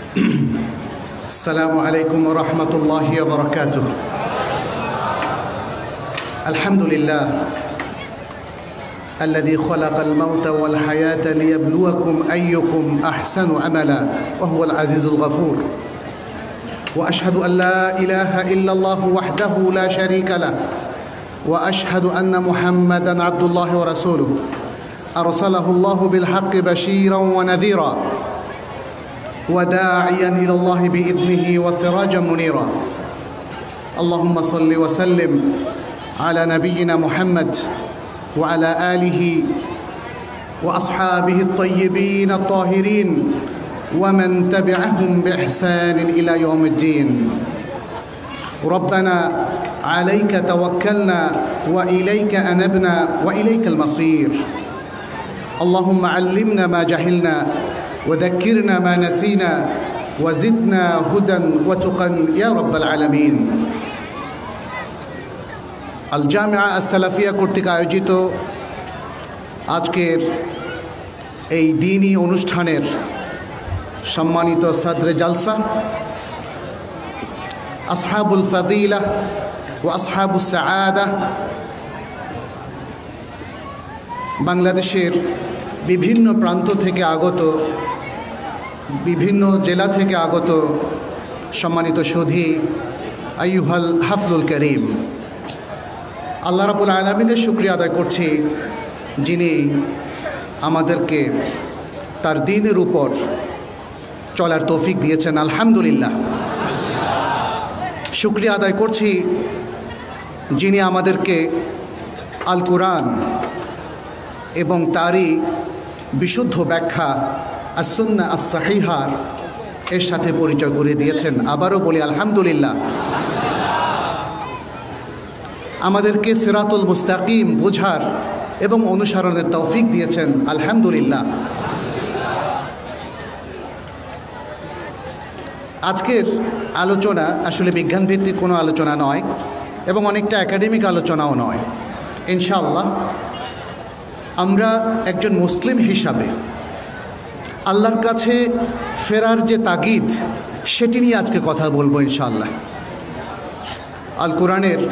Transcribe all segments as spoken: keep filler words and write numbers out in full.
السلام عليكم ورحمة الله وبركاته. الحمد لله الذي خلق الموت والحياة ليبلوكم أيكم أحسن عملا وهو العزيز الغفور. وأشهد أن لا إله إلا الله وحده لا شريك له، وأشهد أن محمدًا عبد الله ورسوله أرسله الله بالحق بشيرًا ونذيرًا وداعيًا إلى الله بإذنه وسراجًا منيرًا. اللهم صل وسلم على نبينا محمد وعلى آله وأصحابه الطيبين الطاهرين ومن تبعهم بإحسان إلى يوم الدين. ربنا عليك توكلنا وإليك أنبنا وإليك المصير. اللهم علمنا ما جهلنا وذكرنا ما نسينا وزدنا هدى وتقى يا رب العالمين. আল জামিয়া আস-সালাফিয়া কর্তৃক আয়োজিত আজকের এই দ্বীনি অনুষ্ঠানের সম্মানিত সাদরে জালসা, আসহাবুল ফাদিলা ও আসহাবুস সাআদা, বাংলাদেশের বিভিন্ন প্রান্ত থেকে আগত, বিভিন্ন জেলা থেকে আগত সম্মানিত সুধী, আইয়ুহাল হাফলুল করিম, আল্লাহ রাব্বুল আলামিনের শুকরিয়া আদায় করছি যিনি আমাদেরকে তার দ্বীনের উপর চলার তৌফিক দিয়েছেন। আলহামদুলিল্লাহ। শুকরিয়া আদায় করছি যিনি আমাদেরকে আল কুরআন এবং তারই বিশুদ্ধ ব্যাখ্যা আস-সুন্নাহ আস-সাহিহার এর সাথে পরিচয় করে দিয়েছেন। আবারও বলি আলহামদুলিল্লাহ। আমাদেরকে সিরাতুল মুস্তাকিম বোঝার এবং অনুসরণের তৌফিক দিয়েছেন। আলহামদুলিল্লাহ। আজকের আলোচনা আসলে বিজ্ঞানভিত্তিক কোনো আলোচনা নয় এবং অনেকটা একাডেমিক আলোচনাও নয়। ইনশাআল্লাহ আমরা একজন মুসলিম হিসাবে আল্লাহর কাছে ফেরার যে তাগিদ, সেটি নিয়ে আজকে কথা বলবো ইনশাআল্লাহ। আল কোরআনের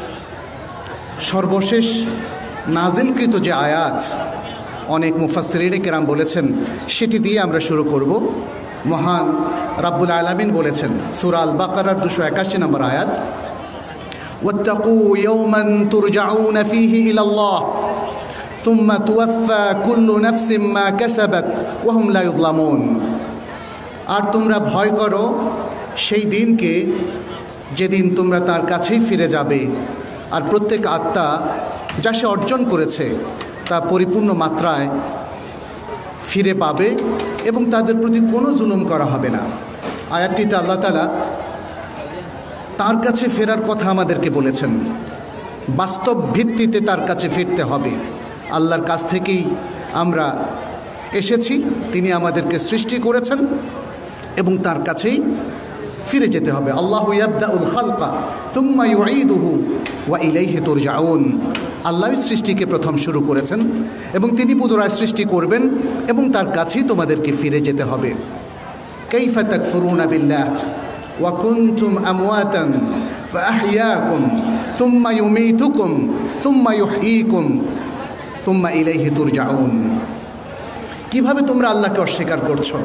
সর্বশেষ নাজিলকৃত যে আয়াত, অনেক মুফাসসিরিনে কেরাম বলেছেন, সেটি দিয়ে আমরা শুরু করব। মহান রাব্বুল আলামিন বলেছেন সূরা আল বাকারার দুশো একাশি নম্বর আয়াত, ওয়াত্তাকু ইয়াওমান তুরজাউনা ফীহি ইলাল্লাহ সুম্মা তুওয়াফা কুল্লু নাফসিম মা কাসাবাত ওয়া হুম লা ইউযলামুন। আর তোমরা ভয় করো সেই দিনকে যেদিন তোমরা তার কাছেই ফিরে যাবে, আর প্রত্যেক আত্মা যা সে অর্জন করেছে তা পরিপূর্ণ মাত্রায় ফিরে পাবে এবং তাদের প্রতি কোনো জুলুম করা হবে না। আয়াতটিতে আল্লাহ তাআলা তার কাছে ফেরার কথা আমাদেরকে বলেছেন। বাস্তব ভিত্তিতে তার কাছে ফিরতে হবে। আল্লাহর কাছ থেকেই আমরা এসেছি, তিনি আমাদেরকে সৃষ্টি করেছেন এবং তার কাছেই ফিরে যেতে হবে। আল্লাহু ইয়াবদাউল খালকা তুম্মা ইউঈদুহু ওয়া ইলাইহি তুরজাউন। আল্লাহ সৃষ্টিকে প্রথম শুরু করেছেন এবং তিনি পুনরায় সৃষ্টি করবেন এবং তার কাছেই তোমাদেরকে ফিরে যেতে হবে। কাইফা তাকফুরুনা বিল্লাহ ওয়া কুনতুম আমওয়াতান ফাআহইয়াকুম তুম্মা ইউমীতুকুম তুম্মা ইউহয়ীকুম তুম্মা ইলাইহি তুরজাউন। কিভাবে তোমরা আল্লাহকে অস্বীকার করছো?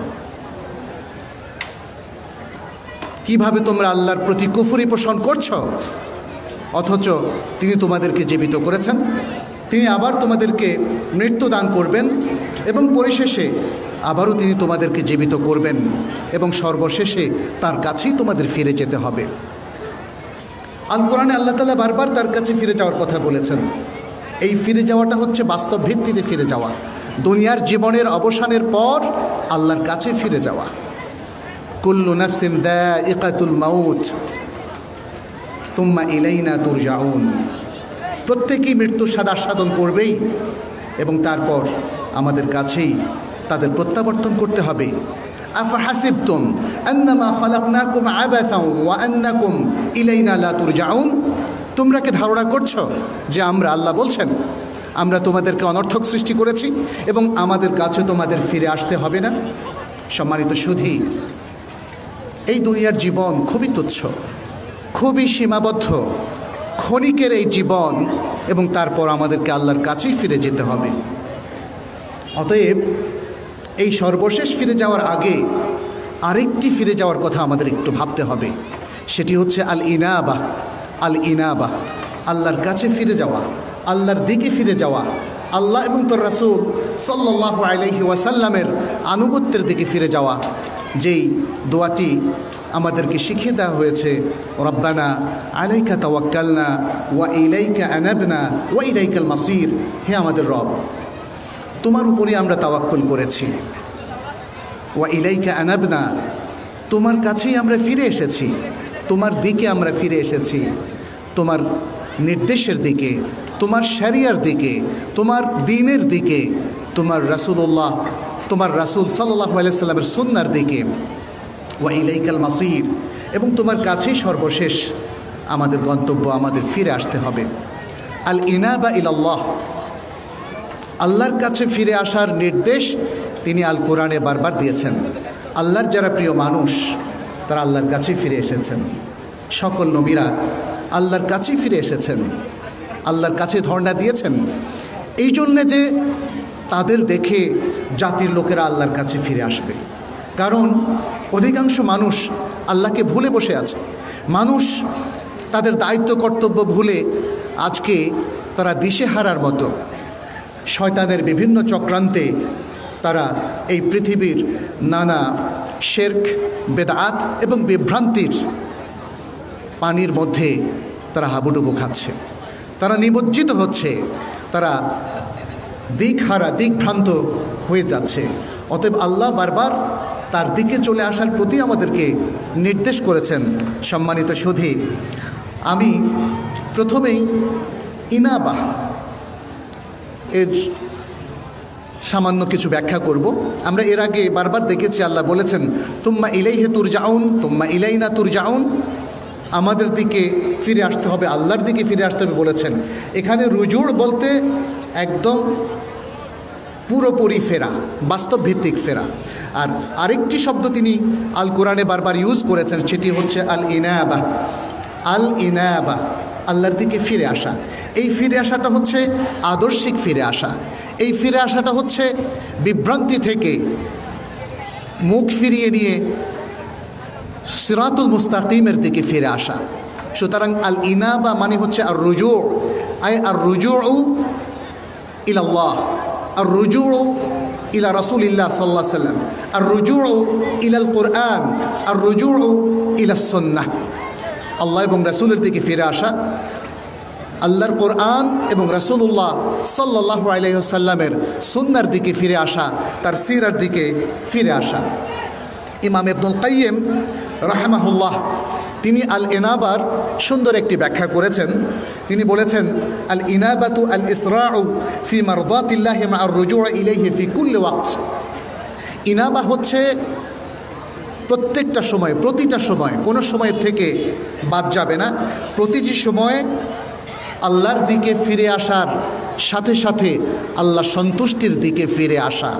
কিভাবে তোমরা আল্লাহর প্রতি কুফরি পোষণ করছো, অথচ তিনি তোমাদেরকে জীবিত করেছেন, তিনি আবার তোমাদেরকে মৃত্যু দান করবেন এবং পরিশেষে আবারও তিনি তোমাদেরকে জীবিত করবেন এবং সর্বশেষে তার কাছেই তোমাদের ফিরে যেতে হবে। আল কোরআনে আল্লাহ তাআলা বারবার তার কাছে ফিরে যাওয়ার কথা বলেছেন। এই ফিরে যাওয়াটা হচ্ছে বাস্তব ভিত্তিতে ফিরে যাওয়া, দুনিয়ার জীবনের অবসানের পর আল্লাহর কাছে ফিরে যাওয়া। কুল্লু নাফসিন যায়িকাতুল মাউত তুম্মা ইলাইনা তুরজাউন। প্রত্যেকেই মৃত্যুর স্বাদ আস্বাদন করবেই এবং তারপর আমাদের কাছেই তাদের প্রত্যাবর্তন করতে হবে। আফাহাসিবতুম আন্নামা খালাকনাকুম আবাসান ওয়া আন্নাকুম ইলাইনা লা তুরজাউন। তোমরা কি ধারণা করছো যে আমরা, আল্লাহ বলছেন, আমরা তোমাদেরকে অনর্থক সৃষ্টি করেছি এবং আমাদের কাছে তোমাদের ফিরে আসতে হবে না? সম্মানিত সুধী, এই দুনিয়ার জীবন খুবই তুচ্ছ, খুবই সীমাবদ্ধ, ক্ষণিকের এই জীবন, এবং তারপর আমাদেরকে আল্লাহর কাছেই ফিরে যেতে হবে। অতএব এই সর্বশেষ ফিরে যাওয়ার আগে আরেকটি ফিরে যাওয়ার কথা আমাদের একটু ভাবতে হবে। সেটি হচ্ছে আল ইনাবাহ। আল ইনাবাহ, আল্লাহর কাছে ফিরে যাওয়া, আল্লাহর দিকে ফিরে যাওয়া, আল্লাহ এবং তোর রাসূল সাল্লাল্লাহু আলাইহি ওয়াসাল্লামের আনুগত্যের দিকে ফিরে যাওয়া। যেই দোয়াটি আমাদেরকে শিখিয়ে দেওয়া হয়েছে, রব্বানা আলাইকা তাওয়াক্কালনা ওয়া ইলাইকা আনাবনা ওয়া ইলাইকাল মাসির। হে আমাদের রব, তোমার উপরে আমরা তাওয়াক্কুল করেছি, ওয়া ইলাইকা আনাবনা, তোমার কাছেই আমরা ফিরে এসেছি, তোমার দিকে আমরা ফিরে এসেছি, তোমার নির্দেশের দিকে, তোমার শরিয়ার দিকে, তোমার দ্বীনের দিকে, তোমার রাসূলুল্লাহ, তোমার রাসূল সাল্লাল্লাহু আলাইহি সাল্লামের সুন্নাহর দিকে, ওয়া ইলাইকাল মাসির, এবং তোমার কাছেই সর্বশেষ আমাদের গন্তব্য, আমাদের ফিরে আসতে হবে। আল ইনাবা ইলাল্লাহ, আল্লাহর কাছে ফিরে আসার নির্দেশ তিনি আল কোরআনে বারবার দিয়েছেন। আল্লাহর যারা প্রিয় মানুষ তারা আল্লাহর কাছেই ফিরে এসেছেন। সকল নবীরা আল্লাহর কাছেই ফিরে এসেছেন, আল্লাহর কাছে ধর্ণা দিয়েছেন, এই জন্যে যে তাদের দেখে জাতির লোকেরা আল্লাহর কাছে ফিরে আসবে। কারণ অধিকাংশ মানুষ আল্লাহকে ভুলে বসে আছে। মানুষ তাদের দায়িত্ব কর্তব্য ভুলে আজকে তারা দিশেহারার মতো শয়তানের বিভিন্ন চক্রান্তে তারা এই পৃথিবীর নানা শিরক, বেদাত এবং বিভ্রান্তির পানির মধ্যে তারা হাবুডুবু খাচ্ছে, তারা নিমজ্জিত হচ্ছে, তারা দিকহারা, দিকভ্রান্ত হয়ে যাচ্ছে। অতএব আল্লাহ বারবার তার দিকে চলে আসার প্রতি আমাদেরকে নির্দেশ করেছেন। সম্মানিত সুধী, আমি প্রথমেই ইনাবাহ এর সামান্য কিছু ব্যাখ্যা করব। আমরা এর আগে বারবার দেখেছি আল্লাহ বলেছেন তুম্মা ইলাইহি তুরজাউন, তুম্মা ইলাইনা তুরজাউন, আমাদের দিকে ফিরে আসতে হবে, আল্লাহর দিকে ফিরে আসতে হবে বলেছেন। এখানে রুজুর বলতে একদম পুরোপুরি ফেরা, বাস্তব ভিত্তিক ফেরা। আর আরেকটি শব্দ তিনি আল কোরআনে বারবার ইউজ করেছেন, সেটি হচ্ছে আল ইনাবা। আল ইনাবা, আল্লাহর দিকে ফিরে আসা। এই ফিরে আসাটা হচ্ছে আদর্শিক ফিরে আসা। এই ফিরে আসাটা হচ্ছে বিভ্রান্তি থেকে মুখ ফিরিয়ে নিয়ে সিরাতুল মুস্তাকিমের দিকে ফিরে আসা। সুতরাং আল ইনাবা মানে হচ্ছে আর রুজু, আই আর রুজু ইলাল্লাহ, আর রুজু ইলা রাসূলিল্লাহ সাল্লাল্লাহু আলাইহি সাল্লাম, আর রুজু ইলাল কোরআন, আর রুজু ইলা সুন্নাহ। আল্লাহ এবং রাসূলের দিকে ফিরে আসা, আল্লাহর কোরআন এবং রাসূলুল্লাহ সাল্লাল্লাহু আলাইহি ওয়াসাল্লামের সুন্নাহর দিকে ফিরে আসা, তার সিরার দিকে ফিরে আসা। ইমাম ইবনুল কাইয়িম রাহিমাহুল্লাহ তিনি আল ইনাবার সুন্দর একটি ব্যাখ্যা করেছেন। তিনি বলেছেন আল ইনাবাতু আল ইসরাউ ফি মারদাতিল্লাহি মা আর রুজু ইলাইহি ফি কুল্লি ওয়াক্ত। ইনাবা হচ্ছে প্রত্যেকটা সময়, প্রতিটা সময়, কোনো সময় থেকে বাদ যাবে না, প্রতিটি সময়ে আল্লাহর দিকে ফিরে আসার সাথে সাথে আল্লাহ সন্তুষ্টির দিকে ফিরে আসা।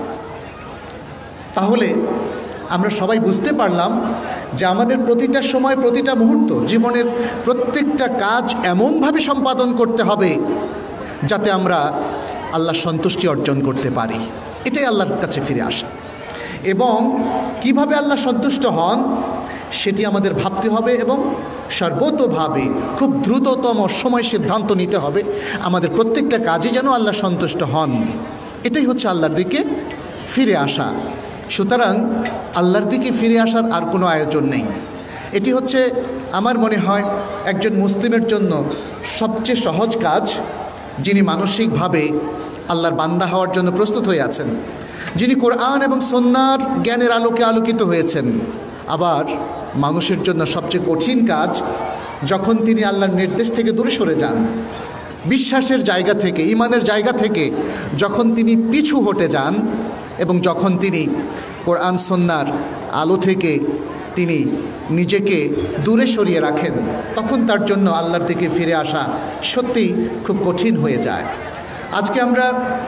তাহলে আমরা সবাই বুঝতে পারলাম যে আমাদের প্রতিটা সময়, প্রতিটা মুহূর্ত, জীবনের প্রত্যেকটা কাজ এমনভাবে সম্পাদন করতে হবে যাতে আমরা আল্লাহ সন্তুষ্টি অর্জন করতে পারি। এটাই আল্লাহর কাছে ফিরে আসা। এবং কিভাবে আল্লাহ সন্তুষ্ট হন সেটি আমাদের ভাবতে হবে এবং সর্বতোভাবে খুব দ্রুততম সময় সিদ্ধান্ত নিতে হবে আমাদের প্রত্যেকটা কাজে যেন আল্লাহ সন্তুষ্ট হন। এটাই হচ্ছে আল্লাহর দিকে ফিরে আসা। সুতরাং আল্লাহর দিকে ফিরে আসার আর কোনো আয়োজন নেই। এটি হচ্ছে আমার মনে হয় একজন মুসলিমের জন্য সবচেয়ে সহজ কাজ, যিনি মানসিকভাবে আল্লাহর বান্দা হওয়ার জন্য প্রস্তুত হয়ে আছেন, যিনি কোরআন এবং সুন্নাহর জ্ঞানের আলোকে আলোকিত হয়েছেন। আবার মানুষের জন্য সবচেয়ে কঠিন কাজ যখন তিনি আল্লাহর নির্দেশ থেকে দূরে সরে যান, বিশ্বাসের জায়গা থেকে, ঈমানের জায়গা থেকে যখন তিনি পিছু হটে যান এবং যখন তিনি কোরআন সুন্নাহর আলো থেকে তিনি নিজেকে দূরে সরিয়ে রাখেন, তখন তার জন্য আল্লাহর দিকে ফিরে আসা সত্যিই খুব কঠিন হয়ে যায়। আজকে আমরা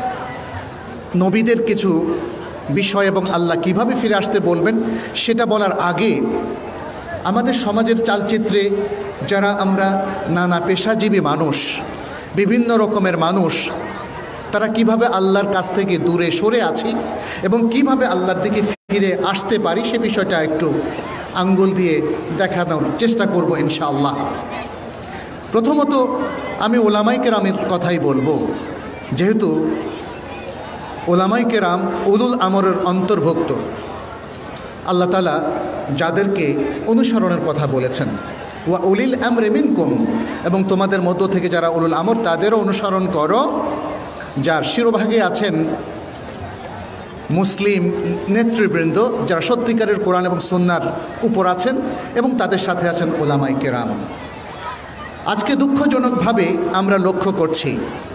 নবীদের কিছু বিষয় এবং আল্লাহ কিভাবে ফিরে আসতে বলবেন সেটা বলার আগে আমাদের সমাজের চালচিত্রে যারা আমরা নানা পেশাজীবী মানুষ, বিভিন্ন রকমের মানুষ, তারা কিভাবে আল্লাহর কাছ থেকে দূরে সরে আছি এবং কিভাবে আল্লাহর দিকে ফিরে আসতে পারি সে বিষয়টা একটু আঙ্গুল দিয়ে দেখানোর চেষ্টা করব ইনশাআল্লাহ। প্রথমত আমি ওলামায়ে কেরামের কথাই বলবো, যেহেতু ওলামায়ে কেরাম উলুল আমরের অন্তর্ভুক্ত। আল্লাহ তাআলা যাদেরকে অনুসরণের কথা বলেছেন, ওয়া উলিল আমরি মিনকুম, এবং তোমাদের মধ্য থেকে যারা উলুল আমর তাদেরও অনুসরণ করো, যার শিরোভাগে আছেন মুসলিম নেতৃবৃন্দ যারা সত্যিকারের কোরআন এবং সুন্নাহর উপর আছেন, এবং তাদের সাথে আছেন ওলামায়ে কেরাম। আজকে দুঃখজনকভাবে আমরা লক্ষ্য করছি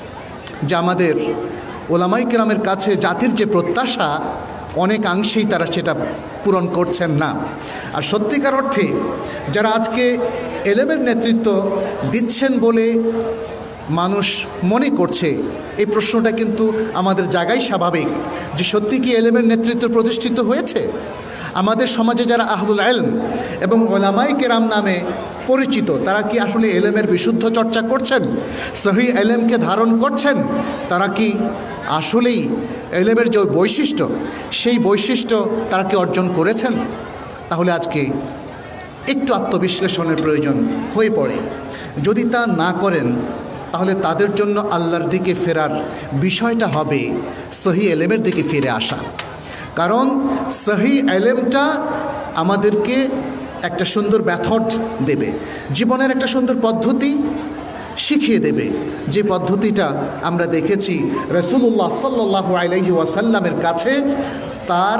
যে আমাদের ওলামায়ে কেরামের কাছে জাতির যে প্রত্যাশা অনেকাংশেই তারা সেটা পূরণ করছেন না। আর সত্যিকার অর্থে যারা আজকে এলেমের নেতৃত্ব দিচ্ছেন বলে মানুষ মনে করছে, এই প্রশ্নটা কিন্তু আমাদের জায়গায় স্বাভাবিক যে সত্যি কি এলেমের নেতৃত্ব প্রতিষ্ঠিত হয়েছে? আমাদের সমাজে যারা আহলুল ইলম এবং ওলামায়ে কেরাম নামে পরিচিত, তারা কি আসলে এলেমের বিশুদ্ধ চর্চা করছেন? সহি এলেমকে ধারণ করছেন? তারা কি আসলেই এলেমের যে বৈশিষ্ট্য সেই বৈশিষ্ট্য তারা কি অর্জন করেছেন? তাহলে আজকে একটু আত্মবিশ্লেষণের প্রয়োজন হয়ে পড়ে। যদি তা না করেন তাহলে তাদের জন্য আল্লাহর দিকে ফেরার বিষয়টা হবে সহি এলেমের দিকে ফিরে আসা। কারণ সহি এলেমটা আমাদেরকে একটা সুন্দর মেথড দেবে, জীবনের একটা সুন্দর পদ্ধতি শিখিয়ে দেবে, যে পদ্ধতিটা আমরা দেখেছি রাসূলুল্লাহ সাল্লাল্লাহু আলাইহি ওয়াসাল্লামের কাছে তার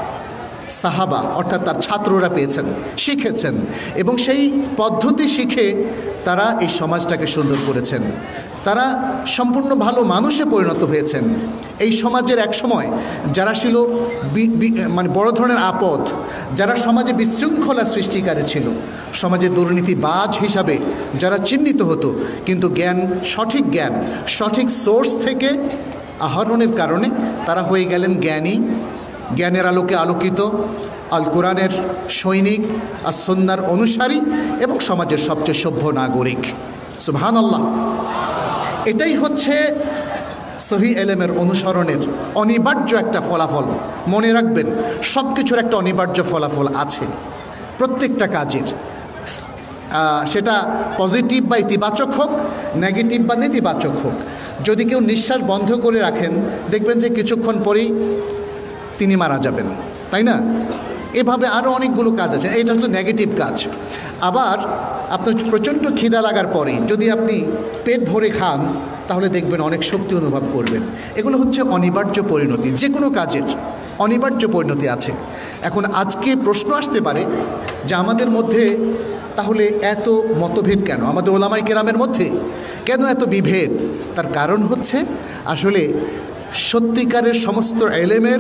সাহাবা অর্থাৎ তার ছাত্ররা পেয়েছেন, শিখেছেন, এবং সেই পদ্ধতি শিখে তারা এই সমাজটাকে সুন্দর করেছেন। তারা সম্পূর্ণ ভালো মানুষে পরিণত হয়েছেন। এই সমাজের এক সময় যারা ছিল মানে বড় ধরনের আপদ, যারা সমাজে বিশৃঙ্খলা সৃষ্টিকারী ছিল, সমাজে দুর্নীতিবাজ হিসাবে যারা চিহ্নিত হতো, কিন্তু জ্ঞান, সঠিক জ্ঞান সঠিক সোর্স থেকে আহরণের কারণে তারা হয়ে গেলেন জ্ঞানী, জ্ঞানের আলোকে আলোকিত, আল কোরআনের সৈনিক, আর সুন্নাহর অনুসারী, এবং সমাজের সবচেয়ে সভ্য নাগরিক। সুবহানাল্লাহ। এটাই হচ্ছে সহি এলেমের অনুসরণের অনিবার্য একটা ফলাফল। মনে রাখবেন, সব কিছুর একটা অনিবার্য ফলাফল আছে প্রত্যেকটা কাজের, সেটা পজিটিভ বা ইতিবাচক হোক, নেগেটিভ বা নেতিবাচক হোক। যদি কেউ নিঃশ্বাস বন্ধ করে রাখেন, দেখবেন যে কিছুক্ষণ পরেই তিনি মারা যাবেন, তাই না? এভাবে আরও অনেকগুলো কাজ আছে, এটা হচ্ছে নেগেটিভ কাজ। আবার আপনার প্রচণ্ড খিদা লাগার পরে যদি আপনি পেট ভরে খান, তাহলে দেখবেন অনেক শক্তি অনুভব করবেন। এগুলো হচ্ছে অনিবার্য পরিণতি, যে কোনো কাজের অনিবার্য পরিণতি আছে। এখন আজকে প্রশ্ন আসতে পারে যে আমাদের মধ্যে তাহলে এত মতভেদ কেন? আমাদের ওলামায়ে কেরামের মধ্যে কেন এত বিভেদ? তার কারণ হচ্ছে আসলে সত্যিকারের সমস্ত এলেমের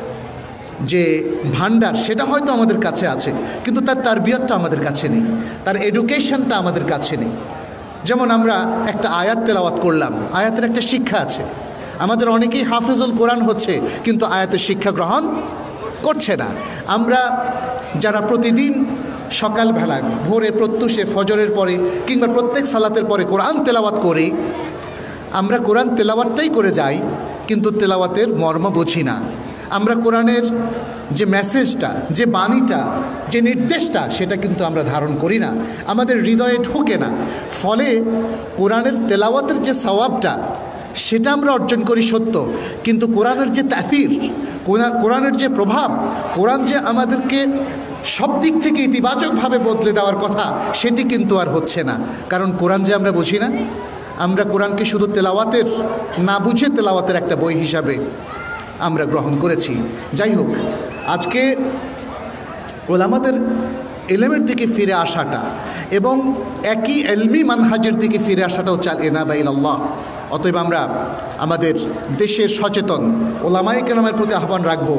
যে ভান্ডার সেটা হয়তো আমাদের কাছে আছে, কিন্তু তার তারবিয়তটা আমাদের কাছে নেই, তার এডুকেশনটা আমাদের কাছে নেই। যেমন আমরা একটা আয়াত তেলাওয়াত করলাম, আয়াতের একটা শিক্ষা আছে। আমাদের অনেকেই হাফেজুল কোরআন হচ্ছে, কিন্তু আয়াতের শিক্ষা গ্রহণ করছে না। আমরা যারা প্রতিদিন সকালবেলায় ভোরে প্রত্যুষে ফজরের পরে কিংবা প্রত্যেক সালাতের পরে কোরআন তেলাওয়াত করি, আমরা কোরআন তেলাওয়াতটাই করে যাই, কিন্তু তেলাওয়াতের মর্ম বুঝি না। আমরা কোরআনের যে মেসেজটা, যে বাণীটা, যে নির্দেশটা, সেটা কিন্তু আমরা ধারণ করি না, আমাদের হৃদয়ে ঢোকে না। ফলে কোরআনের তেলাওয়াতের যে সওয়াবটা সেটা আমরা অর্জন করি সত্য, কিন্তু কোরআনের যে তাসির, কোরআনের যে প্রভাব, কোরআন যে আমাদেরকে সব দিক থেকে ইতিবাচকভাবে বদলে দেওয়ার কথা, সেটি কিন্তু আর হচ্ছে না। কারণ কোরআন যে আমরা বুঝি না, আমরা কোরআনকে শুধু তেলাওয়াতের, না বুঝে তেলাওয়াতের একটা বই হিসাবে আমরা গ্রহণ করেছি। যাই হোক, আজকে ওলামাদের এলেমের দিকে ফিরে আসাটা এবং একই এলমি মানহাজের দিকে ফিরে আসাটাও চাল এনাবা ইলাল্লাহ। অতএব আমরা আমাদের দেশের সচেতন ওলামায়ে কেরামের প্রতি আহ্বান রাখবো,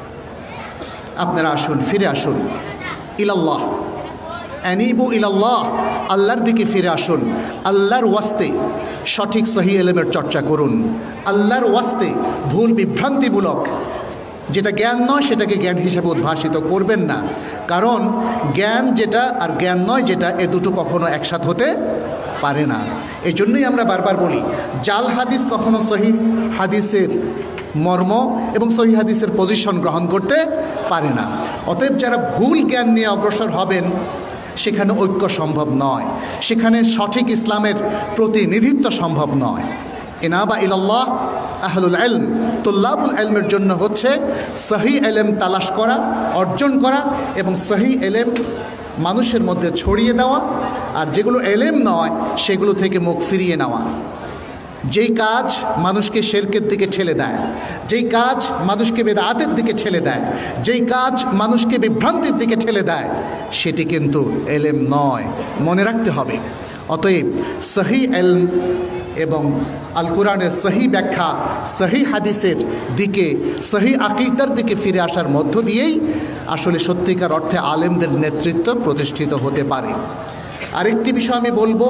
আপনারা আসুন, ফিরে আসুন ইলাল্লাহ, আনিবু ইলাল্লাহ, আল্লাহর দিকে ফিরে আসুন। আল্লাহর ওয়াস্তে সঠিক সহি এলেমের চর্চা করুন। আল্লাহর ওয়াস্তে ভুল বিভ্রান্তিমূলক যেটা জ্ঞান নয় সেটাকে জ্ঞান হিসেবে উদ্ভাসিত করবেন না, কারণ জ্ঞান যেটা আর জ্ঞান নয় যেটা, এ দুটো কখনো একসাথ হতে পারে না। এই জন্যই আমরা বারবার বলি, জাল হাদিস কখনো সহি হাদিসের মর্ম এবং সহি হাদিসের পজিশন গ্রহণ করতে পারে না। অতএব যারা ভুল জ্ঞান নিয়ে অগ্রসর হবেন সেখানে ঐক্য সম্ভব নয়, সেখানে সঠিক ইসলামের প্রতিনিধিত্ব সম্ভব নয়। ইনাবা ইলাল্লাহ আহলুল ইলম, তুল্লাবুল ইলমের জন্য হচ্ছে সহি ইলম তালাশ করা, অর্জন করা এবং সহি ইলম মানুষের মধ্যে ছড়িয়ে দেওয়া, আর যেগুলো ইলম নয় সেগুলো থেকে মুখ ফিরিয়ে নেওয়া। যেই কাজ মানুষকে শিরকের দিকে ঠেলে দেয়, যেই কাজ মানুষকে বিদআতের দিকে ঠেলে দেয়, যেই কাজ মানুষকে বিভ্রান্তির দিকে ঠেলে দেয়, সেটি কিন্তু ইলম নয়, মনে রাখতে হবে। অতএব সহি ইলম এবং আল কোরআনের সহি ব্যাখ্যা, সহি হাদিসের দিকে, সহি আকীদার দিকে ফিরে আসার মধ্য দিয়েই আসলে সত্যিকার অর্থে আলেমদের নেতৃত্ব প্রতিষ্ঠিত হতে পারে। আরেকটি বিষয় আমি বলবো,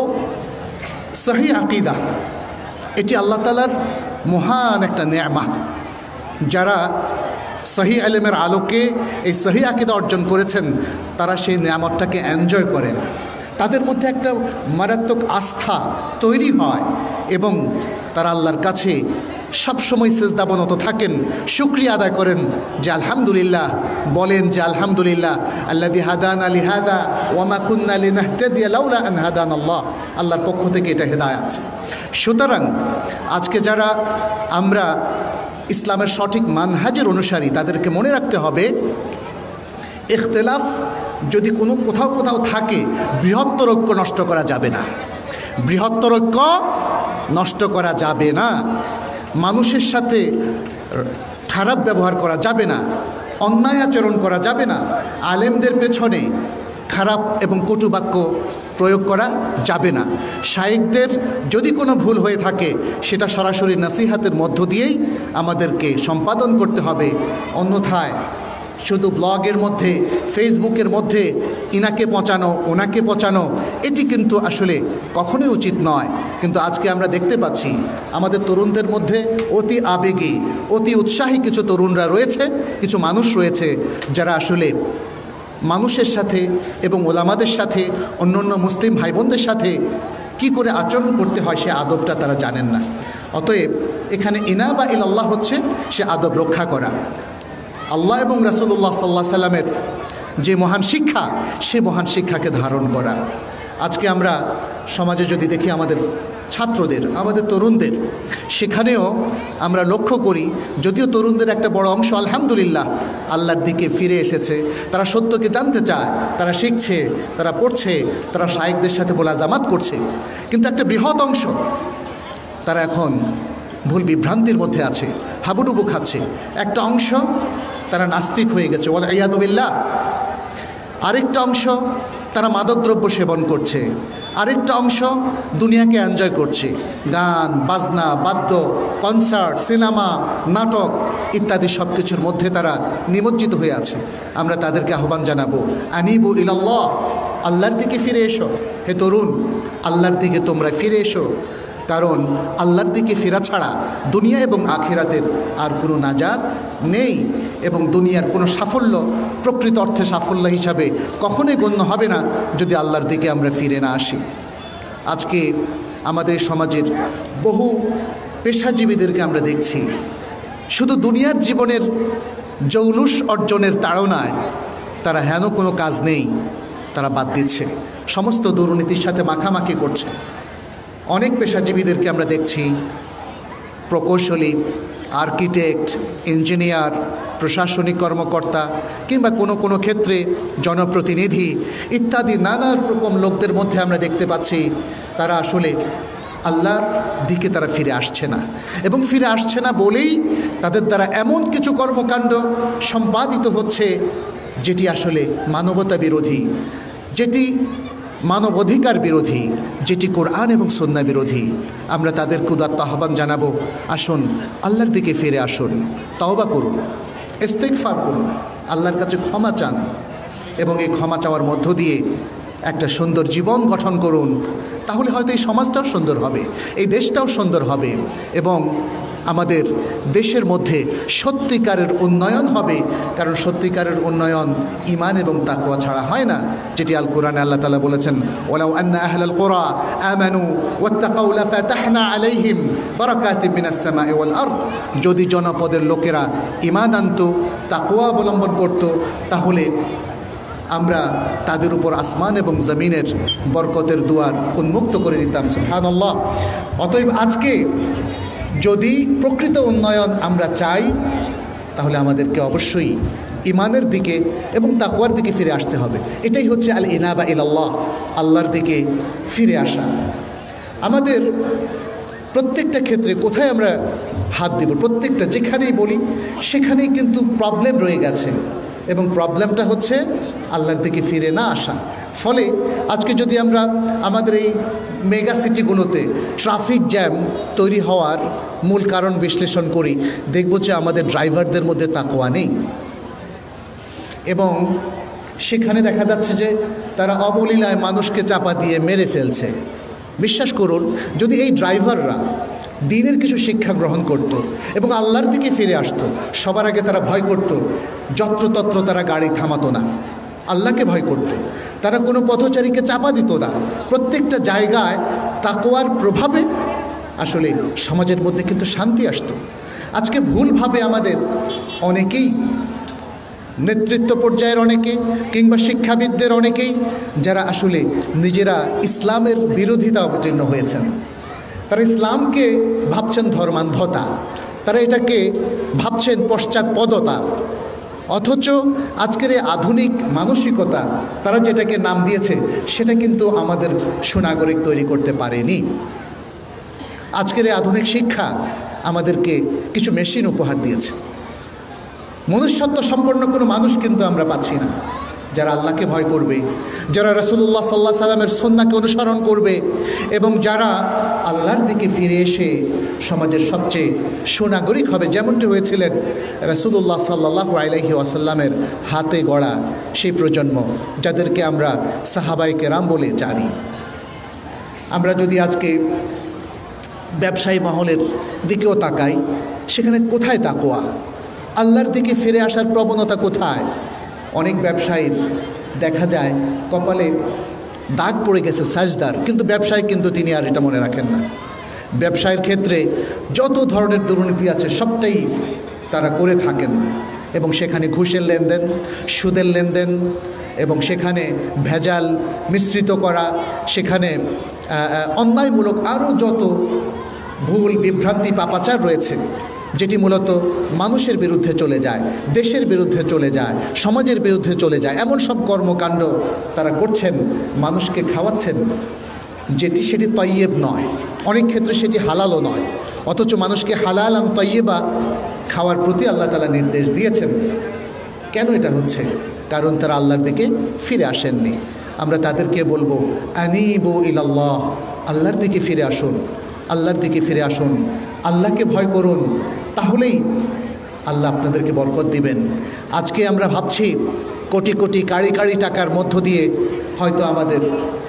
সহি আকীদা এটি আল্লাহ তাআলার মহান একটা নেয়ামা। যারা সহি ইলমের আলোকে এই সহি আকীদা অর্জন করেছেন তারা সেই নেয়ামতটাকে এনজয় করেন, তাদের মধ্যে একটা মারাত্মক আস্থা তৈরি হয় এবং তারা আল্লাহর কাছে সবসময় সিজদাবনত থাকেন, শুকরিয়া আদায় করেন যে আলহামদুলিল্লাহ, বলেন যে আলহামদুলিল্লাহ আল্লাযী হাদানা লিহাদা ওয়া মা কুন্না লিনাহতাদিয়া লাউলা আন হাদানাল্লাহ, আল্লাহর পক্ষ থেকে এটা হেদায়েত। সুতরাং আজকে যারা আমরা ইসলামের সঠিক মানহাজের অনুসারী তাদেরকে মনে রাখতে হবে, ইখতিলাফ যদি কোনো কোথাও কোথাও থাকে, বৃহত্তর ঐক্য নষ্ট করা যাবে না, বৃহত্তর ঐক্য নষ্ট করা যাবে না। মানুষের সাথে খারাপ ব্যবহার করা যাবে না, অন্যায় আচরণ করা যাবে না, আলেমদের পেছনে খারাপ এবং কটু বাক্য প্রয়োগ করা যাবে না। শায়েখদের যদি কোনো ভুল হয়ে থাকে সেটা সরাসরি নসিহাতের মধ্য দিয়েই আমাদেরকে সম্পাদন করতে হবে, অন্যথায় শুধু ব্লগের মধ্যে, ফেসবুকের মধ্যে ইনাকে পচানো ওনাকে পচানো, এটি কিন্তু আসলে কখনোই উচিত নয়। কিন্তু আজকে আমরা দেখতে পাচ্ছি আমাদের তরুণদের মধ্যে অতি আবেগী, অতি উৎসাহী কিছু তরুণরা রয়েছে, কিছু মানুষ রয়েছে যারা আসলে মানুষের সাথে এবং ওলামাদের সাথে, অন্য অন্য মুসলিম ভাই বোনদের সাথে কি করে আচরণ করতে হয় সে আদবটা তারা জানেন না। অতএব এখানে ইনাবা ইলাল্লাহ হচ্ছে সে আদব রক্ষা করা, আল্লাহ এবং রাসূলুল্লাহ সাল্লাল্লাহু আলাইহি সাল্লামের যে মহান শিক্ষা সে মহান শিক্ষাকে ধারণ করা। আজকে আমরা সমাজে যদি দেখি আমাদের ছাত্রদের, আমাদের তরুণদের, সেখানেও আমরা লক্ষ্য করি যদিও তরুণদের একটা বড় অংশ আলহামদুলিল্লাহ আল্লাহর দিকে ফিরে এসেছে, তারা সত্যকে জানতে চায়, তারা শিখছে, তারা পড়ছে, তারা শায়েখদের সাথে মোলাজামাত করছে, কিন্তু একটা বৃহৎ অংশ তারা এখন ভুল বিভ্রান্তির মধ্যে আছে, হাবুডুবু খাচ্ছে। একটা অংশ তারা নাস্তিক হয়ে গেছে ওয়াল ইয়াদু বিল্লাহ, আরেকটা অংশ তারা মাদকদ্রব্য সেবন করছে, আরেকটা অংশ দুনিয়াকে এনজয় করছে, গান বাজনা, বাদ্য, কনসার্ট, সিনেমা, নাটক ইত্যাদি সব কিছুর মধ্যে তারা নিমজ্জিত হয়ে আছে। আমরা তাদেরকে আহ্বান জানাবো, আনিবু ইলাল্লাহ, আল্লাহর দিকে ফিরে এসো। হে তরুণ, আল্লাহর দিকে তোমরা ফিরে এসো, কারণ আল্লাহর দিকে ফেরা ছাড়া দুনিয়া এবং আখিরাতের আর কোনো নাজাত নেই, এবং দুনিয়ার কোনো সাফল্য প্রকৃত অর্থে সাফল্য হিসাবে কখনোই গণ্য হবে না যদি আল্লাহর দিকে আমরা ফিরে না আসি। আজকে আমাদের সমাজের বহু পেশাজীবীদেরকে আমরা দেখছি শুধু দুনিয়ার জীবনের জৌলুস অর্জনের তাড়নায় তারা হেন কোনো কাজ নেই তারা বাদ দিচ্ছে, সমস্ত দুর্নীতির সাথে মাখামাখি করছে। অনেক পেশাজীবীদেরকে আমরা দেখছি প্রকৌশলী, আর্কিটেক্ট, ইঞ্জিনিয়ার, প্রশাসনিক কর্মকর্তা কিংবা কোনো কোনো ক্ষেত্রে জনপ্রতিনিধি ইত্যাদি নানা রকম লোকদের মধ্যে আমরা দেখতে পাচ্ছি তারা আসলে আল্লাহর দিকে তারা ফিরে আসছে না, এবং ফিরে আসছে না বলেই তাদের দ্বারা এমন কিছু কর্মকাণ্ড সম্পাদিত হচ্ছে যেটি আসলে মানবতা বিরোধী, যেটি মানবাধিকার বিরোধী, যেটি কোরআন এবং সুন্নাহ বিরোধী। আমরা তাদের উদাত্ত আহ্বান জানাবো, আসুন আল্লাহর দিকে ফিরে আসুন, তওবা করুন, ইস্তিগফার করুন, আল্লাহর কাছে ক্ষমা চান, এবং এই ক্ষমা চাওয়ার মধ্য দিয়ে একটা সুন্দর জীবন গঠন করুন। তাহলে হয়তো এই সমাজটাও সুন্দর হবে, এই দেশটাও সুন্দর হবে, এবং আমাদের দেশের মধ্যে সত্যিকারের উন্নয়ন হবে। কারণ সত্যিকারের উন্নয়ন ঈমান এবং তাকওয়া ছাড়া হয় না, যেটি আল কোরআনে আল্লাহ তাআলা বলেছেন, ওয়ালাউ আন্না আহলাল কুরা আমানু ওয়াত্তাকাউ লাফাতাহনা আলাইহিম বারাকাতিম মিনাস সামাই ওয়াল আরদ। যদি জনপদের লোকেরা ঈমান আনত, তাকওয়া অবলম্বন করত, তাহলে আমরা তাদের উপর আসমান এবং জমিনের বরকতের দুয়ার উন্মুক্ত করে দিতাম। সুবহানাল্লাহ। অতএব আজকে যদি প্রকৃত উন্নয়ন আমরা চাই, তাহলে আমাদেরকে অবশ্যই ঈমানের দিকে এবং তাকওয়ার দিকে ফিরে আসতে হবে। এটাই হচ্ছে আল ইনাবা ইলাল্লাহ, আল্লাহর দিকে ফিরে আসা। আমাদের প্রত্যেকটা ক্ষেত্রে কোথায় আমরা হাত দেব, প্রত্যেকটা যেখানেই বলি সেখানেই কিন্তু প্রবলেম রয়ে গেছে, এবং প্রবলেমটা হচ্ছে আল্লাহর দিকে ফিরে না আসা। ফলে আজকে যদি আমরা আমাদের এই মেগা সিটিগুলোতে ট্রাফিক জ্যাম তৈরি হওয়ার মূল কারণ বিশ্লেষণ করি, দেখব যে আমাদের ড্রাইভারদের মধ্যে তাকওয়া নেই, এবং সেখানে দেখা যাচ্ছে যে তারা অবলীলায় মানুষকে চাপা দিয়ে মেরে ফেলছে। বিশ্বাস করুন, যদি এই ড্রাইভাররা দ্বীনের কিছু শিক্ষা গ্রহণ করত এবং আল্লাহর দিকে ফিরে আসতো, সবার আগে তারা ভয় করত, যত্রতত্র তারা গাড়ি থামাতো না, আল্লাহকে ভয় করত, তারা কোনো পথচারীকে চাপা দিত না। প্রত্যেকটা জায়গায় তাকওয়ার প্রভাবে আসলে সমাজের মধ্যে কিন্তু শান্তি আসতো। আজকে ভুলভাবে আমাদের অনেকেই, নেতৃত্ব পর্যায়ের অনেকে কিংবা শিক্ষাবিদদের অনেকেই, যারা আসলে নিজেরা ইসলামের বিরোধিতা অবতীর্ণ হয়েছেন, তারা ইসলামকে ভাবছেন ধর্মান্ধতা, তারা এটাকে ভাবছেন পশ্চাৎপদতা, অথচ আজকের এই আধুনিক মানসিকতা তারা যেটাকে নাম দিয়েছে সেটা কিন্তু আমাদের সুনাগরিক তৈরি করতে পারেনি। আজকের এই আধুনিক শিক্ষা আমাদেরকে কিছু মেশিন উপহার দিয়েছে, মনুষ্যত্ব সম্পন্ন কোনো মানুষ কিন্তু আমরা পাচ্ছি না, যারা আল্লাহকে ভয় করবে, যারা রাসূলুল্লাহ সাল্লাল্লাহু আলাইহি সাল্লামের সুন্নাহকে অনুসরণ করবে, এবং যারা আল্লাহর দিকে ফিরে এসে সমাজের সবচেয়ে সুনাগরিক হবে, যেমনটি হয়েছিলেন রাসূলুল্লাহ সাল্লাল্লাহু আলাইহি ওয়াসাল্লামের হাতে গড়া সেই প্রজন্ম, যাদেরকে আমরা সাহাবায়ে কেরাম বলে জানি। আমরা যদি আজকে ব্যবসায়ী মহলের দিকেও তাকাই, সেখানে কোথায় তাকওয়া, আল্লাহর দিকে ফিরে আসার প্রবণতা কোথায়? অনেক ব্যবসায়ীর দেখা যায় কপালে দাগ পড়ে গেছে সাজদার, কিন্তু ব্যবসায় কিন্তু তিনি আর এটা মনে রাখেন না। ব্যবসায়ের ক্ষেত্রে যত ধরনের দুর্নীতি আছে সবটাই তারা করে থাকেন, এবং সেখানে ঘুষের লেনদেন, সুদের লেনদেন, এবং সেখানে ভেজাল মিশ্রিত করা, সেখানে অন্যায়মূলক আরও যত ভুল বিভ্রান্তি পাপাচার রয়েছে, যেটি মূলত মানুষের বিরুদ্ধে চলে যায়, দেশের বিরুদ্ধে চলে যায়, সমাজের বিরুদ্ধে চলে যায়, এমন সব কর্মকাণ্ড তারা করছেন, মানুষকে খাওয়াচ্ছেন, যেটি সেটি তয়্যেব নয়, অনেক ক্ষেত্রে সেটি হালালও নয়, অথচ মানুষকে হালাল আম তয়্যেবা খাওয়ার প্রতি আল্লাহ তাআলা নির্দেশ দিয়েছেন। কেন এটা হচ্ছে? কারণ তারা আল্লাহর দিকে ফিরে আসেননি। আমরা তাদেরকে বলবো, আনিবু ইলাল্লাহ, আল্লাহর দিকে ফিরে আসুন, আল্লাহর দিকে ফিরে আসুন, আল্লাহকে ভয় করুন, তাহলেই আল্লাহ আপনাদেরকে বরকত দিবেন। আজকে আমরা ভাবছি কোটি কোটি কাড়ি কাড়ি টাকার মধ্য দিয়ে হয়তো আমাদের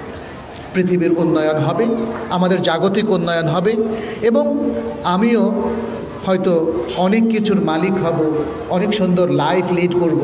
পৃথিবীর উন্নয়ন হবে, আমাদের জাগতিক উন্নয়ন হবে, এবং আমিও হয়তো অনেক কিছুর মালিক হব, অনেক সুন্দর লাইফ লিড করব।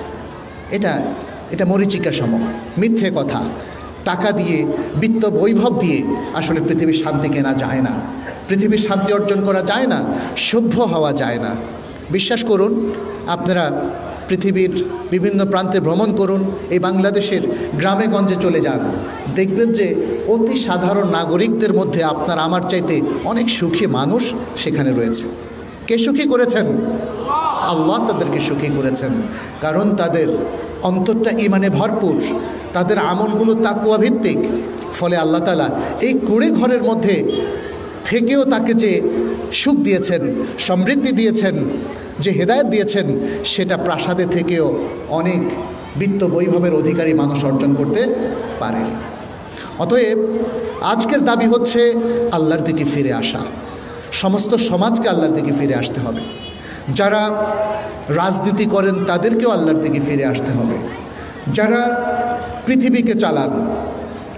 এটা এটা মরীচিকা সম, মিথ্যে কথা। টাকা দিয়ে, বিত্ত বৈভব দিয়ে আসলে পৃথিবীর শান্তি কেনা যায় না, পৃথিবীর শান্তি অর্জন করা যায় না, সভ্য হওয়া যায় না। বিশ্বাস করুন, আপনারা পৃথিবীর বিভিন্ন প্রান্তে ভ্রমণ করুন, এই বাংলাদেশের গ্রামে গঞ্জে চলে যান, দেখবেন যে অতি সাধারণ নাগরিকদের মধ্যে আপনার আমার চাইতে অনেক সুখী মানুষ সেখানে রয়েছে। কে সুখী করেছেন? আল্লাহ তাদেরকে সুখী করেছেন, কারণ তাদের অন্তরটা ঈমানে ভরপুর, তাদের আমলগুলো তাকওয়া ভিত্তিক। ফলে আল্লাহ তাআলা এই কুড়ে ঘরের মধ্যে থেকেও তাকে যে সুখ দিয়েছেন, সমৃদ্ধি দিয়েছেন, যে হেদায়েত দিয়েছেন, সেটা প্রাসাদে থেকেও অনেক বিত্ত বৈভবের অধিকারী মানুষ অর্জন করতে পারে। অতএব আজকের দাবি হচ্ছে আল্লাহর দিকে ফিরে আসা, সমস্ত সমাজকে আল্লাহর দিকে ফিরে আসতে হবে। যারা রাজনীতি করেন তাদেরকেও আল্লাহর দিকে ফিরে আসতে হবে। যারা পৃথিবীকে চালান,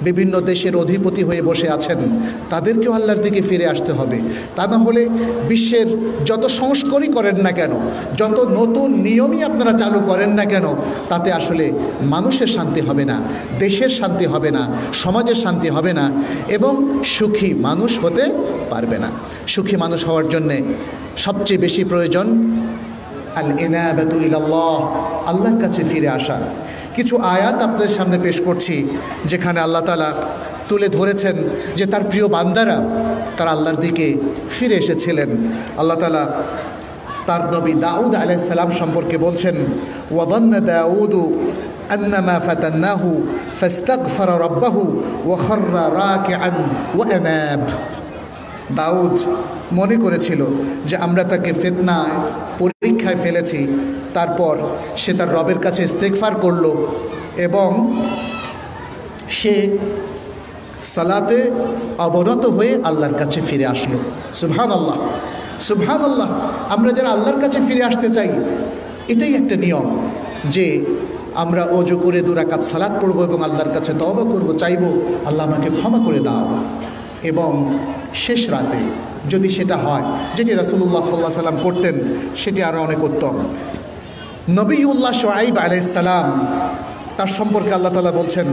বিভিন্ন দেশের অধিপতি হয়ে বসে আছেন, তাদেরকেও আল্লাহর দিকে ফিরে আসতে হবে। তা না হলে বিশ্বের যত সংস্কারই করেন না কেন, যত নতুন নিয়মই আপনারা চালু করেন না কেন, তাতে আসলে মানুষের শান্তি হবে না, দেশের শান্তি হবে না, সমাজের শান্তি হবে না, এবং সুখী মানুষ হতে পারবে না। সুখী মানুষ হওয়ার জন্যে সবচেয়ে বেশি প্রয়োজন আল ইনাবাতু ইলাল্লাহ, আল্লাহর কাছে ফিরে আসা। কিছু আয়াত আপনাদের সামনে পেশ করছি, যেখানে আল্লাহ তাআলা তুলে ধরেছেন যে তার প্রিয় বান্দারা তারা আল্লাহর দিকে ফিরে এসেছিলেন। আল্লাহ তাআলা তার নবী দাউদ আলাইহিস সালাম সম্পর্কে বলছেন, ওয়াদান্না দাউদু আন্নামা ফাতান্নাহু ফাস্তাগফারা রাব্বাহু ওয়া খাররা রাকিআন ওয়া আনাব। দাউদ মনে করেছিল যে আমরা তাকে ফিতনায় পরীক্ষায় ফেলেছি, তারপর সে তার রবের কাছে ইস্তেগফার করল এবং সে সালাতে অবনত হয়ে আল্লাহর কাছে ফিরে আসলো। সুবহানাল্লাহ, সুবহানাল্লাহ। আমরা যারা আল্লাহর কাছে ফিরে আসতে চাই, এটাই একটা নিয়ম যে আমরা ওযু করে দু রাকাত সালাত পড়ব এবং আল্লাহর কাছে তওবা করব, চাইব আল্লাহ আমাকে ক্ষমা করে দাও। এবং শেষ রাতে যদি সেটা হয়, যেটি রাসূলুল্লাহ সাল্লাল্লাহু আলাইহি সাল্লাম করতেন, সেটি আরও অনেক উত্তম। নবিউল্লাহ শুআইব আলাইহিস সালাম, তার সম্পর্কে আল্লাহ তাআলা বলছেন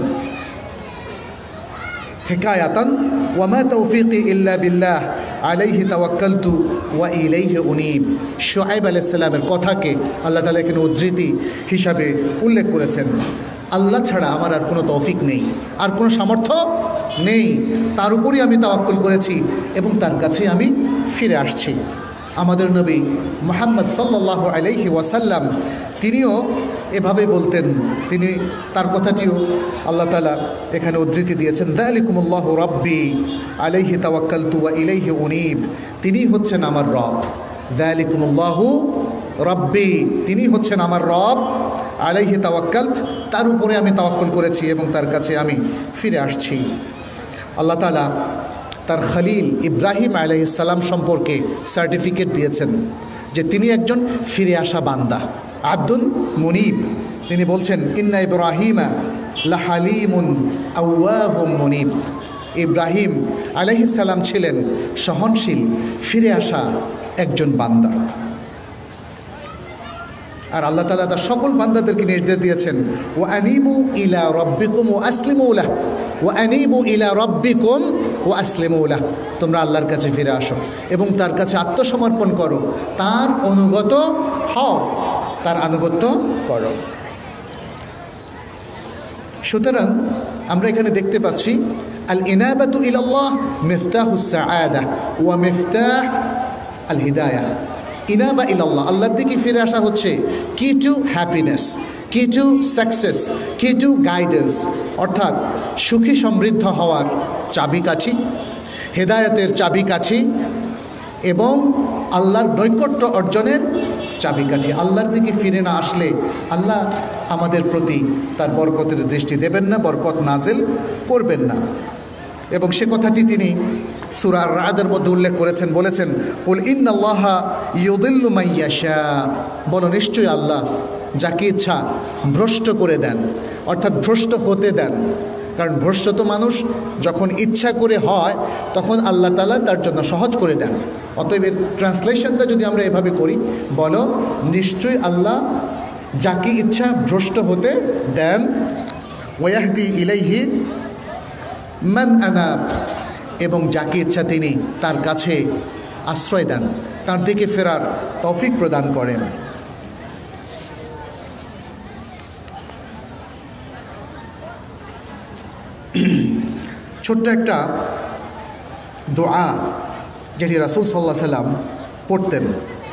হিকায়াতান, ওয়া মা তাওফীকি ইল্লা বিল্লাহ আলাইহি তাওয়াক্কালতু ওয়া ইলাইহি উনীব। শুআইব আলাইহিস সালামের কথাকে আল্লাহ তাআলা এখানে উদ্ধৃতি হিসাবে উল্লেখ করেছেন। আল্লাহ ছাড়া আমার আর কোনো তৌফিক নেই, আর কোনো সামর্থ্য নেই, তার উপরই আমি তাওয়াক্কুল করেছি এবং তার কাছে আমি ফিরে আসছি। আমাদের নবী মুহাম্মদ সাল্লাল্লাহু আলাইহি ওয়াসাল্লাম তিনিও এভাবে বলতেন। তিনি তার কথাটিও আল্লাহ তাআলা এখানে উদ্ধৃতি দিয়েছেন, যালিকুমুল্লাহু রাব্বি আলাইহি তাওয়াক্কালতু ওয়া ইলাইহি উনীব। তিনি হচ্ছেন আমার রব। যালিকুমুল্লাহু রাব্বি, তিনি হচ্ছেন আমার রব। আলাইহি তাওয়াক্কালত, তার উপরে আমি তাওয়াক্কুল করেছি এবং তার কাছে আমি ফিরে আসছি। আল্লাহ তাআলা তার খলিল ইব্রাহিম আলাইহিস সালাম সম্পর্কে সার্টিফিকেট দিয়েছেন যে তিনি একজন ফিরে আসা বান্দা, আব্দুন মুনিব। তিনি বলছেন, ইন্না ইব্রাহিমা লাহালিমুন আওয়াহুম মুনিব। ইব্রাহিম আলাইহিস সালাম ছিলেন সহনশীল, ফিরে আসা একজন বান্দা। আর আল্লাহ তাআলা তার সকল বান্দাদেরকে নির্দেশ দিয়েছেন, ওয়া আনিবু ইলা রাব্বিকুম ওয়া আসলিমু লাহু, ওয়া আনিবু ইলা রাব্বিকুম ওয়া আসলিমু লাহু। তোমরা আল্লাহর কাছে ফিরে আসো এবং তার কাছে আত্মসমর্পণ করো, তার অনুগত হও, তার আনুগত্য করো। সুতরাং আমরা এখানে দেখতে পাচ্ছি আল ইনাবাতু ইলাল্লাহ মিফতাহুস সাআদা ওয়া মিফতাহ আল হিদায়াহ। ইনাবা ইলাল্লাহ, আল্লাহর দিকে ফিরে আসা হচ্ছে কি টু হ্যাপিনেস, কি টু সাকসেস, কি টু গাইডেন্স, অর্থাৎ সুখী সমৃদ্ধ হওয়ার চাবিকাঠি, হেদায়েতের চাবিকাঠি এবং আল্লাহর নৈকট্য অর্জনের চাবিকাঠি। আল্লাহর দিকে ফিরে না আসলে আল্লাহ আমাদের প্রতি তার বরকতের দৃষ্টি দেবেন না, বরকত নাজিল করবেন না। এবং সে কথাটি তিনি সূরা আর-রা'দের মধ্যে উল্লেখ করেছেন, বলেছেন, কুল ইন্নাল্লাহা ইউদিল্লু মান ইয়াশা। বলো, নিশ্চয়ই আল্লাহ যাকে ইচ্ছা ভ্রষ্ট করে দেন, অর্থাৎ ভ্রষ্ট হতে দেন। কারণ ভ্রষ্ট তো মানুষ যখন ইচ্ছা করে হয়, তখন আল্লাহ তাআলা তার জন্য সহজ করে দেন। অতএব এর ট্রান্সলেশনটা যদি আমরা এভাবে করি, বলো নিশ্চয়ই আল্লাহ যাকে ইচ্ছা ভ্রষ্ট হতে দেন, ওয়াহদি ইলাইহি মান আনাব, এবং যাকে ইচ্ছা তিনি তার কাছে আশ্রয় দেন, তার দিকে ফেরার তৌফিক প্রদান করেন। ছোট্ট একটা দোয়া যেটি রাসূল সাল্লাল্লাহু আলাইহি সাল্লাম পড়তেন,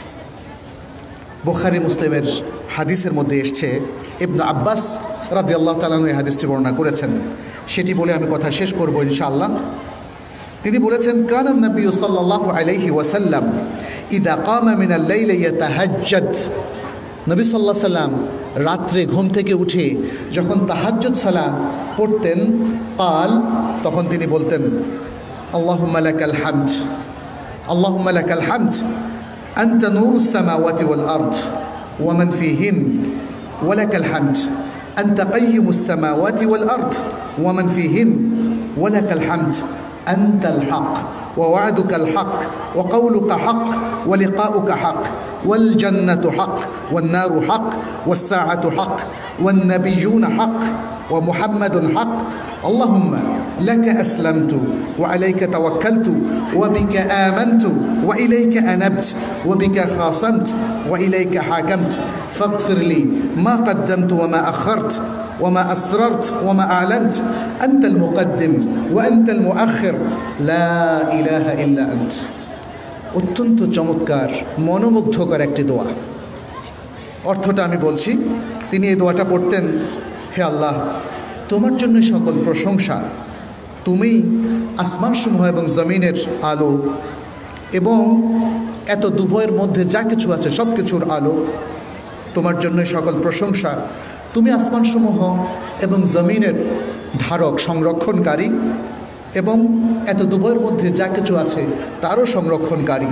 বুখারী মুসলিমের হাদিসের মধ্যে এসছে। ইবনে আব্বাস রাদিয়াল্লাহু তাআলা এই হাদিসটি বর্ণনা করেছেন। সেটি বলে আমি কথা শেষ করব ইনশাআল্লাহ। তিনি বলেছেন, কানা নবী সাল্লাল্লাহু আলাইহি ওয়াসাল্লাম ইযা কামা মিনাল লাইলি ইয়াতাহাজ্জাদ। নবী সাল্লাল্লাহু আলাইহি সাল্লাম রাত্রে ঘুম থেকে উঠে যখন তাহাজ্জুদ সালাত পড়তেন, পাল তখন তিনি বলতেন, আল্লাহুম্মা লাকাল হামদ, আল্লাহুম্মা লাকাল হামদ, আনতা নূরুস সামাওয়াতি ওয়াল আরদ ওয়া মান ফিহিন, ওয়া লাকাল হামদ, আনতা কাইয়্যুমুস সামাওয়াতি ওয়াল আরদ ওয়া মান ফিহিন, ওয়ালাকাল হামদ আনতাল হক ووعدك الحق وقولك حق ولقاؤك حق والجنة حق والنار حق والساعة حق والنبيون حق ومحمد حق اللهم لك أسلمت وعليك توكلت وبك آمنت وإليك أنبت وبك خاصمت وإليك حاكمت فاغفر لي ما قدمت وما أخرت وما أسررت وما أعلنت أنت المقدم وأنت المؤخر لا إله إلا أنت অত্যন্ত চমৎকার মনোমুগ্ধকর একটি দোয়া। অর্থটা আমি বলছি। তিনি এই দোয়াটা পড়তেন, হে আল্লাহ, তোমার জন্য সকল প্রশংসা, তুমি আসমানসমূহ এবং জমিনের আলো এবং এত দুভয়ের মধ্যে যা কিছু আছে সব কিছুর আলো, তোমার জন্য সকল প্রশংসা। তুমি আসমানসমূহ এবং জমিনের ধারক, সংরক্ষণকারী এবং এত দুভয়ের মধ্যে যা কিছু আছে তারও সংরক্ষণকারী।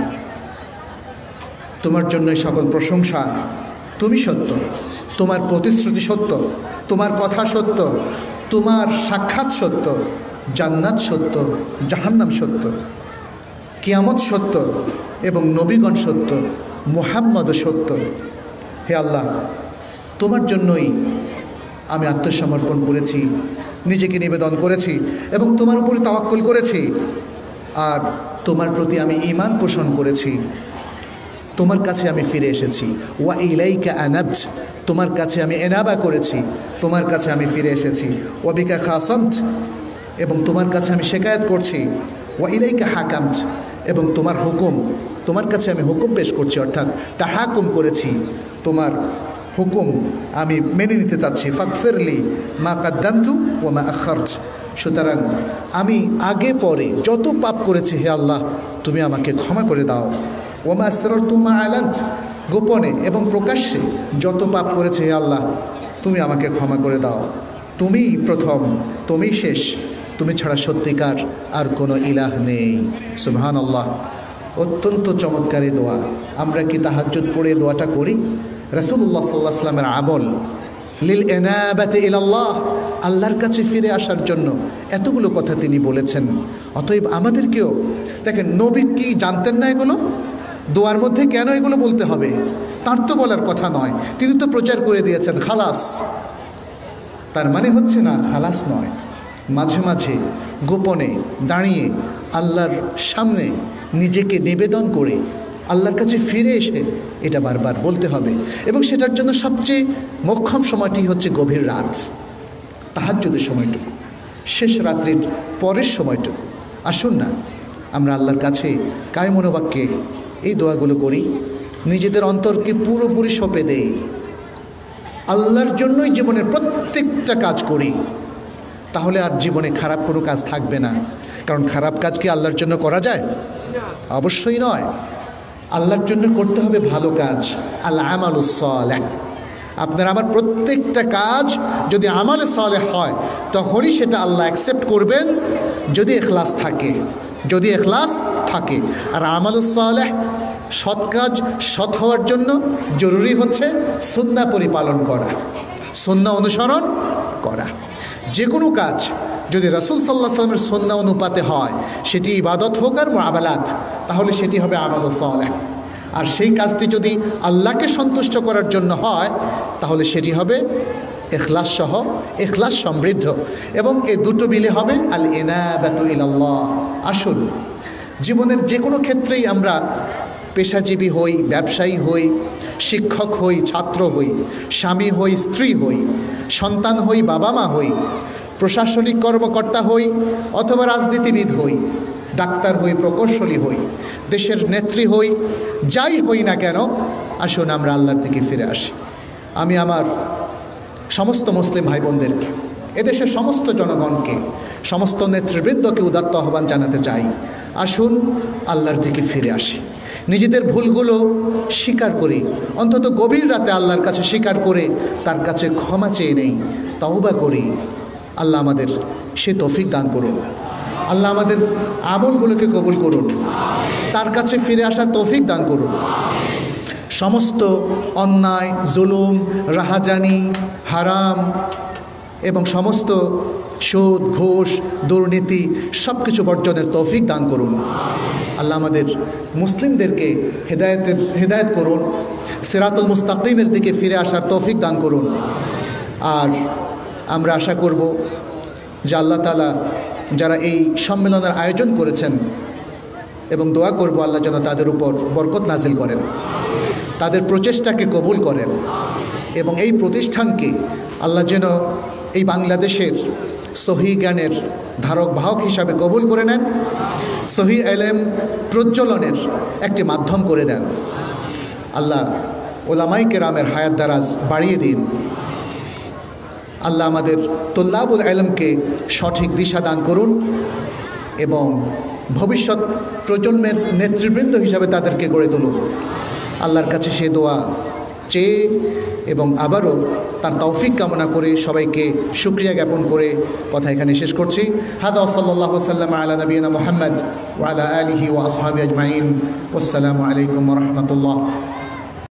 তোমার জন্য সকল প্রশংসা। তুমি সত্য, তোমার প্রতিশ্রুতি সত্য, তোমার কথা সত্য, তোমার সাক্ষাৎ সত্য, জান্নাত সত্য, জাহান্নাম সত্য, কিয়ামত সত্য এবং নবীগণ সত্য, মুহাম্মদ সত্য। হে আল্লাহ, তোমার জন্যই আমি আত্মসমর্পণ করেছি, নিজেকে নিবেদন করেছি এবং তোমার উপরে তাওয়াক্কুল করেছি, আর তোমার প্রতি আমি ঈমান পোষণ করেছি। তোমার কাছে আমি ফিরে এসেছি। ওয়া ইলাইকা আনাবত, তোমার কাছে আমি এনাবা করেছি, তোমার কাছে আমি ফিরে এসেছি। ওয়া বিকা খাসামত, এবং তোমার কাছে আমি শিকায়াত করছি। ওয়া ইলাইকা হাকামত, এবং তোমার হুকুম, তোমার কাছে আমি হুকুম পেশ করছি, অর্থাৎ তাহাকুম করেছি, তোমার হুকুম আমি মেনে নিতে চাচ্ছি। ফাগফিরলি মা কাদ্দামতু ওয়া মা আখারত, সুতরাং আমি আগে পরে যত পাপ করেছি হে আল্লাহ তুমি আমাকে ক্ষমা করে দাও। ওয়া মা আসরারতু মা আলানত, গোপনে এবং প্রকাশ্যে যত পাপ করেছে হে আল্লাহ তুমি আমাকে ক্ষমা করে দাও। তুমি প্রথম, তুমি শেষ, তুমি ছাড়া সত্যিকার আর কোনো ইলাহ নেই। সুবহানাল্লাহ। অত্যন্ত চমৎকারী দোয়া। আমরা কি তাহাজ্জুদ পড়ে দোয়াটা করি? রাসূলুল্লাহ সাল্লাল্লাহু আলাইহি ওয়াসাল্লামের আমল লিল ইনাবাতি ইলাল্লাহ, আল্লাহর কাছে ফিরে আসার জন্য এতগুলো কথা তিনি বলেছেন। অতএব আমাদেরকেও দেখেন, নবী কি জানতেন না এগুলো? দোয়ার মধ্যে কেন এগুলো বলতে হবে? তার তো বলার কথা নয়, তিনি তো প্রচার করে দিয়েছেন খালাস। তার মানে হচ্ছে না খালাস নয়, মাঝে মাঝে গোপনে দাঁড়িয়ে আল্লাহর সামনে নিজেকে নিবেদন করে আল্লাহর কাছে ফিরে এসে এটা বারবার বলতে হবে। এবং সেটার জন্য সবচেয়ে মোক্ষম সময়টি হচ্ছে গভীর রাত, তাহাজ্জুদের সময়টুকু, শেষ রাত্রির পরের সময়টুকু। আসুন না আমরা আল্লাহর কাছে কায় মনোবাক্যে এই দোয়াগুলো করি, নিজেদের অন্তরকে পুরোপুরি সঁপে দেই, আল্লাহর জন্যই জীবনের প্রত্যেকটা কাজ করি। তাহলে আর জীবনে খারাপ কোনো কাজ থাকবে না। কারণ খারাপ কাজ কি আল্লাহর জন্য করা যায়? অবশ্যই নয়। আল্লাহর জন্য করতে হবে ভালো কাজ, আল আমালুস সালেহ। আপনার আমার প্রত্যেকটা কাজ যদি আমালে সালেহ হয় তখনই সেটা আল্লাহ অ্যাকসেপ্ট করবেন, যদি ইখলাস থাকে, যদি ইখলাস থাকে। আর আমালুস সালেহ, সৎ কাজ সৎ হওয়ার জন্য জরুরি হচ্ছে সুন্নাহ পরিপালন করা, সুন্নাহ অনুসরণ করা। যে কোনো কাজ যদি রাসূল সাল্লাল্লাহু আলাইহি ওয়াসাল্লামের সুন্নাহ অনুপাতে হয়, সেটি ইবাদত হোক আর মুআমালাত, তাহলে সেটি হবে আমালুস সালেহ। আর সেই কাজটি যদি আল্লাহকে সন্তুষ্ট করার জন্য হয় তাহলে সেটি হবে ইখলাস সহ, ইখলাস সমৃদ্ধ, এবং এই দুটো মিলে হবে আল ইনাবাতু ইলাল্লাহ। আসুন, জীবনের যে কোনো ক্ষেত্রেই আমরা পেশাজীবী হই, ব্যবসায়ী হই, শিক্ষক হই, ছাত্র হই, স্বামী হই, স্ত্রী হই, সন্তান হই, বাবা মা হই, প্রশাসনিক কর্মকর্তা হই অথবা রাজনীতিবিদ হই, ডাক্তার হই, প্রকৌশলী হই, দেশের নেত্রী হই, যাই হই না কেন, আসুন আমরা আল্লাহর দিকে ফিরে আসি। আমি আমার সমস্ত মুসলিম ভাই বোনদেরকে, এদেশের সমস্ত জনগণকে, সমস্ত নেতৃবৃন্দকে উদাত্ত আহ্বান জানাতে চাই, আসুন আল্লাহর দিকে ফিরে আসি। নিজেদের ভুলগুলো স্বীকার করি, অন্তত গভীর রাতে আল্লাহর কাছে স্বীকার করে তার কাছে ক্ষমা চেয়ে নেই, তওবা করি। আল্লাহ আমাদের সে তৌফিক দান করুন। আল্লাহ আমাদের আমলগুলোকে কবুল করুন, তার কাছে ফিরে আসার তৌফিক দান করুন। সমস্ত অন্যায়, জুলুম, রাহাজানি, হারাম এবং সমস্ত সুদ ঘুষ দুর্নীতি সব কিছু বর্জনের তৌফিক দান করুন। আল্লাহ আমাদের মুসলিমদেরকে হেদায়েতের হেদায়েত করুন, সিরাতুল মুস্তাকিমের দিকে ফিরে আসার তৌফিক দান করুন। আর আমরা আশা করব যে আল্লাহ তাআলা যারা এই সম্মেলনের আয়োজন করেছেন এবং দোয়া করব আল্লাহ যেন তাদের উপর বরকত নাজিল করেন, তাদের প্রচেষ্টাকে কবুল করেন এবং এই প্রতিষ্ঠানকে আল্লাহ যেন এই বাংলাদেশের সহি জ্ঞানের ধারক বাহক হিসাবে কবুল করে নেন, সহি এলেম প্রজ্বলনের একটি মাধ্যম করে দেন। আল্লাহ ওলামাই কেরামের হায়াত দারাজ বাড়িয়ে দিন। আল্লাহ আমাদের তুল্লাবুল ইলমকে সঠিক দিশা দান করুন এবং ভবিষ্যৎ প্রজন্মের নেতৃবৃন্দ হিসাবে তাদেরকে গড়ে তুলুন। আল্লাহর কাছে সে দোয়া চেয়ে এবং আবারও তার তৌফিক কামনা করে সবাইকে শুকরিয়া জ্ঞাপন করে কথা এখানে শেষ করছি। হাদা সাল্লাল্লাহু সাল্লাম আলা নবিয়িনা মুহাম্মদ ওয়া আলা আলিহি ওয়া আসহাবিহি আজমাইন। ওয়াসসালামু আলাইকুম ওয়া রাহমাতুল্লাহ।